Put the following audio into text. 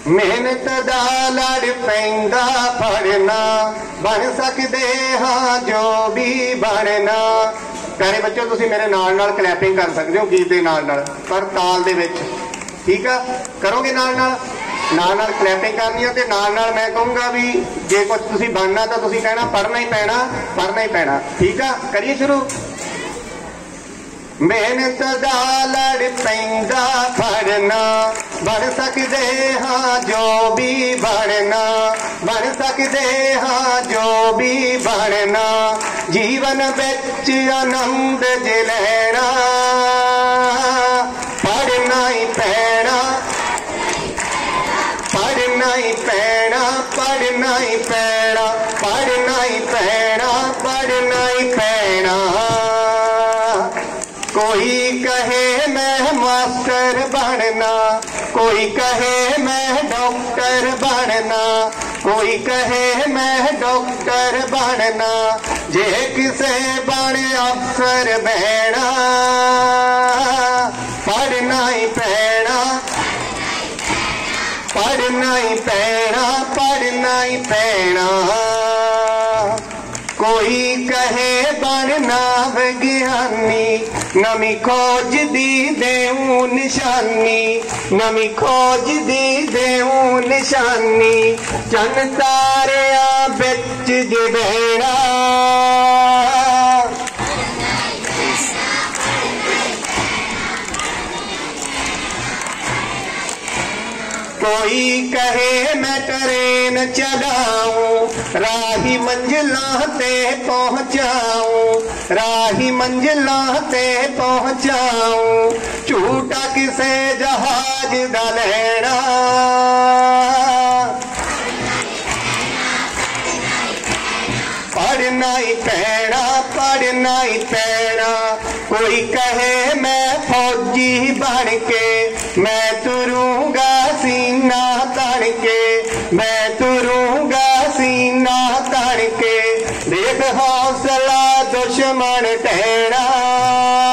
मेहनत दा लड़ पैंदा फड़ना, बन सकते हाँ जो भी बनना। प्यारे बच्चों तुसी मेरे नाल नाल क्लैपिंग कर सकते हो गीत दे नाल नाल, पर ताल दे विच, ठीक है? करोगे नाल नाल क्लैपिंग करनी है। ते नाल नाल मैं कहूँगा भी जे कुछ तुसी बनना तो तुसी कहना पढ़ना ही पैना, पढ़ना ही पैना, ठीक है? करिए शुरू। मेहनत दा लड़ पैंदा फड़ना, बन सकते हाँ जो भी बनना, बन सकते हाँ जो भी बनना। जीवन बिच आनंद जे लैना, पढ़ना ही पैना, पढ़ना ही पैना, पढ़ना ही पैना, पढ़ना ही पैना, पढ़ना ही पैना। कोई कहे मैं मास्टर बनना, कोई कहे मैं डॉक्टर बनना, कोई कहे मैं डॉक्टर बनना। जे किसे बन अफसर बहना, पढ़ना ही पैना, पढ़ना ही पैना, पढ़ना ही पैना। कोई कहे बनना विज्ञानी, नवी खोज दी देऊं निशानी, नवी खोज दी देऊं निशानी। चन तारिया बिच जे बहना, कोई कहे मैं ट्रेन चलाऊं, राही मंजिला ते पहुंचाऊं, राही मंजिला ते पहुंचाऊं। झूठा किसे जहाज दा लैना, पढ़ना ही पैना, पढ़ना ही पैना। कोई कहे मैं फौजी बन के, मैं तुरूंगा सीना तन के, मैं तुरूंगा सीना तन के। देख हौसला दुश्मन टहरा,